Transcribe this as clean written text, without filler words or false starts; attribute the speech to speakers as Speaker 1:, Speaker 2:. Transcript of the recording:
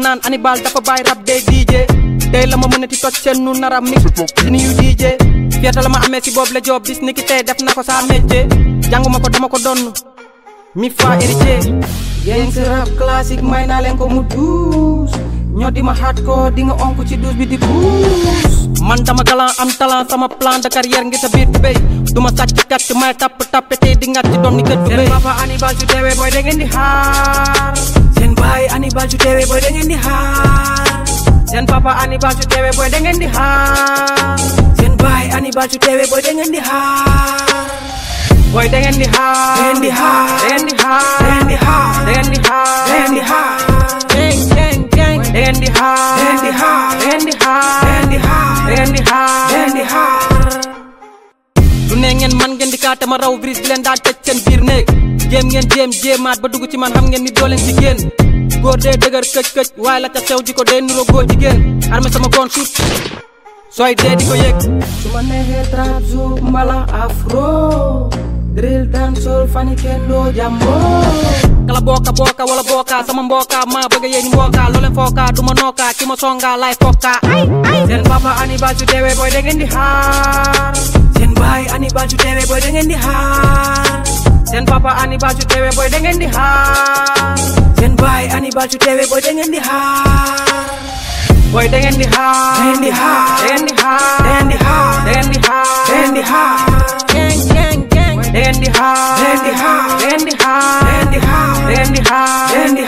Speaker 1: naan Hannibal dafa bàyyi rap day DJ tey la ma mën a ti toj seen nu nara mix ci ni yu DJ fieta la ma amee si boobu la job bis ni ki tey def na ko sa métier jànguma ko dama ko donn mi fa héritier yéen si rap classique may naa leen ko mu duus ñoo di ma hardcore di nga onku ci duus bi di puus man dama galant am talent sama plan de carrière ngi sa biir tubéy duma sàcc kàcc may tapp tey di ngat ci doon ni kër tubéy seen papa Hannibal su teewee booy da ngeen di xaar seen baay Hannibal su teewee booy da ngeen di xaar seen papa Hannibal su teewee booy da ngeen di xaar seen baay Hannibal su teewee booy da ngeen di xaar booy da ngeen di xaar da ngeen di xaar da ngeen di xaar da ngeen di xaar da ngeen di xaar da ngeen di xaar gang gang gang da ngeen di xaar da ngeen di xaar da ngeen di xaar da ngeen di xaar da ngeen di xaar da ngeen di xaar du ne ngeen man ngeen di kaate ma raw brise bi leen daan tëj seen biir néeg jéem ngeen jéemaat ba dugg ci man xam ngeen ni doo leen ci génn góor dee dëgër këj waaye la ca sew ji ko dee nuroo góor jigéen armé sama goon suut sooy dee di ko yëg su ma neexee trap zouk mbala afro drill dancehall fani kendo jambo kala booka wala booka sama mbooka maa bëgg yéen mbooka looleen fooka duma nooka ki ma songa lay fokka seen papa Hannibal su teewee booy da ngeen di xaar seen baay Hannibal su teewee booy da ngeen di xaar seen papa Hannibal su teewee booy da ngeen di xaar seen baay Hannibal su teewee booy da ngeen di xaar booy da ngeen di xaar da ngeen di xaar da ngeen di xaar da ngeen di xaar da ngeen di xaar da ngeen di xaar gang gang gang da ngeen di xaar da ngeen di xaar da ngeen di xaar da ngeen di xaar da ngeen di xaar da ngeen di